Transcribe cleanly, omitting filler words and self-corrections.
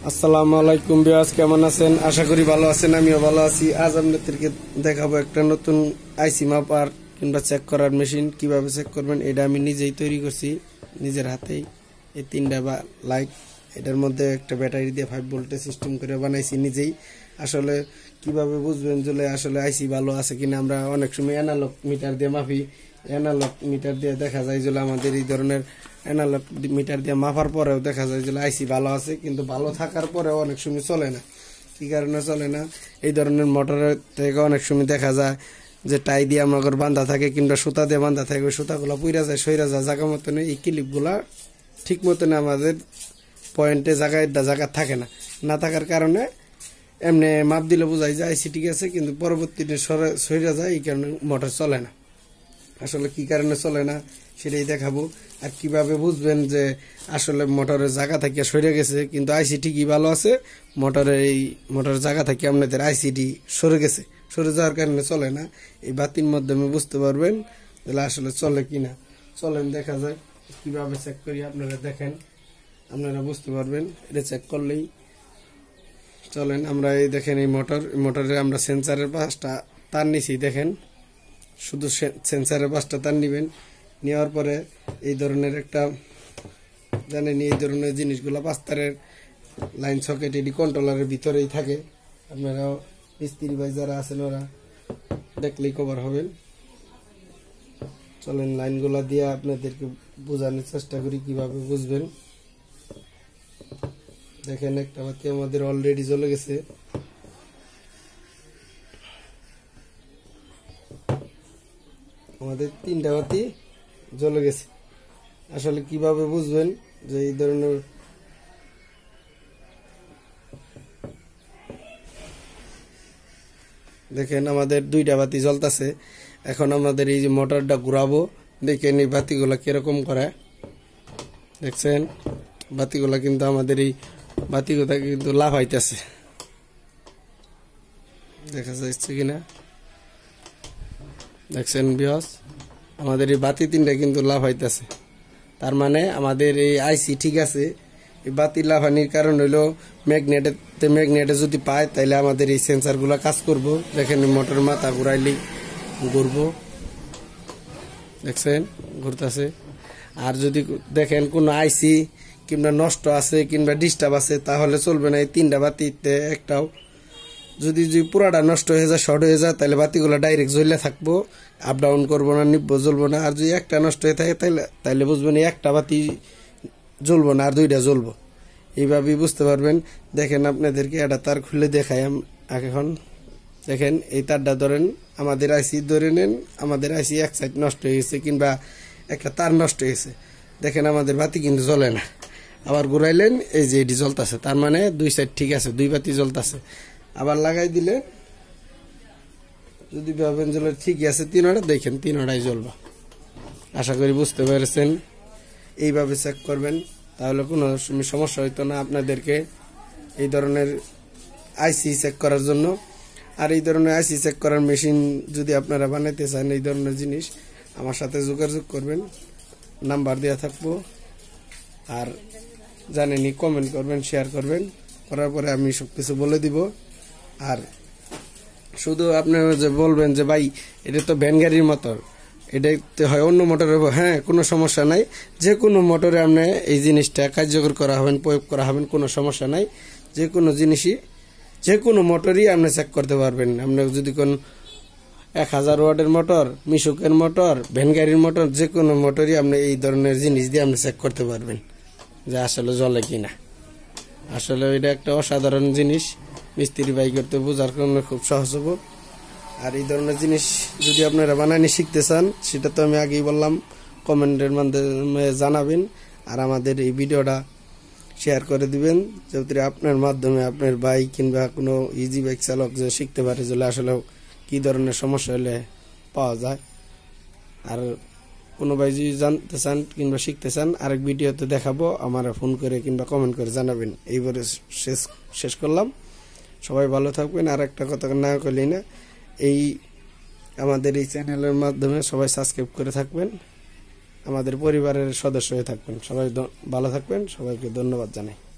আসসালামু আলাইকুম ভিউয়ার্স, কেমন আছেন? আশা করি ভালো আছেন। আমিও ভালো আছি। আজ আপনাদেরকে দেখাবো একটা নতুন আইসি মাপার কিংবা চেক করার মেশিন কিভাবে চেক করবেন। এটা আমি নিজেই তৈরি করছি, নিজের হাতেই। এই তিনটা লাইট, এটার মধ্যে একটা ব্যাটারি দিয়ে 5 ভোল্টের সিস্টেম করে বানাইছি নিজেই। আসলে কিভাবে বুঝবেন যে আসলে আইসি ভালো আছে কিনা? আমরা অনেক সময় অ্যানালগ মিটার দিয়ে মাপি। অ্যানালগ মিটার দিয়ে দেখা যায় যে আমাদের এই ধরনের অ্যানালগ মিটার দিয়ে মাপার পরেও দেখা যায় যে আইসি ভালো আছে, কিন্তু ভালো থাকার পরেও অনেক সময় চলে না। কি কারণে চলে না? এই ধরনের মোটরের থেকে অনেক সময় দেখা যায় যে টাই দিয়ে আমাদের বান্ধা থাকে কিংবা সুতা দিয়ে বান্ধা থাকে, ওই সুতাগুলো পুইরা যায়, সইরা যায় জায়গা মতনে। এই ক্লিপগুলা ঠিক মতন আমাদের পয়েন্টে জায়গা থাকে না। না থাকার কারণে এমনি মাপ দিলে বোঝাই যায় আইসি ঠিক আছে, কিন্তু পরবর্তীতে সইরা যায়, এই কারণে মোটর চলে না। আসলে কি কারণে চলে না সেটাই দেখাবো। আর কিভাবে বুঝবেন যে আসলে মোটরের জায়গা থেকে সরে গেছে কিন্তু আইসি ঠিকই ভালো আছে, মোটরের জায়গা থেকে আপনাদের আইসিটি সরে গেছে, সরে যাওয়ার কারণে চলে না। এই বাতির মাধ্যমে বুঝতে পারবেন তাহলে আসলে চলে কিনা। চলেন দেখা যায় কিভাবে চেক করি, আপনারা দেখেন, আপনারা বুঝতে পারবেন। এটা চেক করলেই চলেন আমরা এই দেখেন এই মোটরে আমরা সেন্সারের 5টা তার নিছি। দেখেন, শুধু সেন্সারের 5টা তার নিবেন। নেওয়ার পরে এই ধরনের একটা জানেন, এই ধরনের জিনিসগুলো 5 তারের লাইন সকেট এটি কন্ট্রোলারের ভিতরেই থাকে। আপনারা মিস্ত্রি ভাই যারা আছেন ওরা দেখলেই কভার হবেন। চলেন লাইনগুলো দিয়ে আপনাদেরকে বোঝানোর চেষ্টা করি কিভাবে বুঝবেন। দেখেন একটা বাতি আমাদের অলরেডি জ্বলে গেছে। আমাদের 3টা বাতি জ্বলে গেছে। আসলে কিভাবে বুঝবেন যে এই ধরনের দেখেন আমাদের 2টা বাতি জ্বলতেছে। এখন আমাদের এই যে মোটরটা ঘুরাবো, দেখেন এই বাতিগুলা কিরকম করে। দেখছেন বাতিগুলা কিন্তু আমাদের এই বাতিগুলা কিন্তু লাভ হইতেছে, দেখা যাচ্ছে কিনা দেখছেন ভিউয়ার্স, আমাদের এই বাতি 3টা কিন্তু লাভ হইতেছে। তার মানে আমাদের এই আইসি ঠিক আছে। এই বাতি লাভানির কারণ হইলো ম্যাগনেটে যদি পায় তাহলে আমাদের এই সেন্সারগুলো কাজ করব। দেখেন মোটর মাথা ঘুরাইলেই ঘুরবো, দেখছেন ঘুরতেছে। আর যদি দেখেন কোনো আইসি কিংবা নষ্ট আছে কিংবা ডিস্টার্ব আছে তাহলে চলবে না। এই 3টা বাতিতে একটাও যদি পুরাটা নষ্ট হয়ে যায়, শর্ট হয়ে যায়, তাহলে বাতিগুলো ডাইরেক্ট জ্বলে থাকবো, আপ ডাউন করবো না, নিববো, জ্বলবো না। আর যদি একটা নষ্ট হয়ে থাকে তাহলে বুঝবেন একটা বাতি জ্বলবো না আর 2টা জ্বলবো। এইভাবেই বুঝতে পারবেন। দেখেন আপনাদেরকে একটা তার খুলে দেখাই এখন। দেখেন এই তারটা ধরেন, আমাদের আইসি ধরে নেন, আমাদের আইসি এক সাইড নষ্ট হয়ে গেছে কিংবা একটা তার নষ্ট হয়েছে। দেখেন আমাদের বাতি কিন্তু জ্বলে না। আবার ঘুরাইলেন, এই যে এটি জ্বলতেছে, তার মানে 2 সাইড ঠিক আছে, 2 বাতি জ্বলতেছে। আবার লাগাই দিলে যদি ভাবেন জ্বলে ঠিকই আছে 3টা, দেখেন 3টাই জ্বলবা। আশা করি বুঝতে পেরেছেন। এইভাবে চেক করবেন, তাহলে কোনো সমস্যা হইতো না আপনাদেরকে এই ধরনের আইসি চেক করার জন্য। আর এই ধরনের আইসি চেক করার মেশিন যদি আপনারা বানাইতে চান, এই ধরনের জিনিস, আমার সাথে যোগাযোগ করবেন, নাম্বার দেওয়া থাকবো। আর জানেনি, কমেন্ট করবেন, শেয়ার করবেন, করার পরে আমি সবকিছু বলে দিব। আর শুধু আপনারা যে বলবেন যে ভাই এটা তো ভ্যান গাড়ির মোটর, এটাতে হয় অন্য মোটরে, হ্যাঁ কোনো সমস্যা নাই। যে কোনো মোটরে আপনি এই জিনিসটা কার্যকর করা হবেন, প্রয়োগ করা হবেন, কোনো সমস্যা নাই। যে কোনো জিনিসই, যে কোনো মোটরই আপনি চেক করতে পারবেন। আপনি যদি কোন 1000 ওয়াটের মোটর, মিশুকের মোটর, ভ্যান গাড়ির মোটর, যে কোনো মোটরই আপনি এই ধরনের জিনিস দিয়ে আপনি চেক করতে পারবেন যে আসলে জ্বলে কিনা। আসলে এটা একটা অসাধারণ জিনিস, মিস্ত্রি বাই করতে বোঝার জন্য খুব সহজ হবো। আর এই ধরনের জিনিস যদি আপনারা বানানি শিখতে চান, সেটা তো আমি আগেই বললাম, কমেন্টের মাধ্যমে জানাবেন। আর আমাদের এই ভিডিওটা শেয়ার করে দিবেন, যাতে আপনার মাধ্যমে আপনার ভাই কিংবা কোনো ইজি বাইক চালক যে শিখতে পারে যে আসলে কি ধরনের সমস্যা হলে পাওয়া যায়। আর কোনো ভাই যদি জানতে চান কিংবা শিখতে চান, আরেক ভিডিওতে দেখাবো, আমার ফোন করে কিংবা কমেন্ট করে জানাবেন। এইবারে শেষ করলাম। সবাই ভালো থাকবেন। আর একটা কথা না করলেই না, এই আমাদের এই চ্যানেলের মাধ্যমে সবাই সাবস্ক্রাইব করে থাকবেন, আমাদের পরিবারের সদস্য হয়ে থাকবেন। সবাই ভালো থাকবেন, সবাইকে ধন্যবাদ জানাই।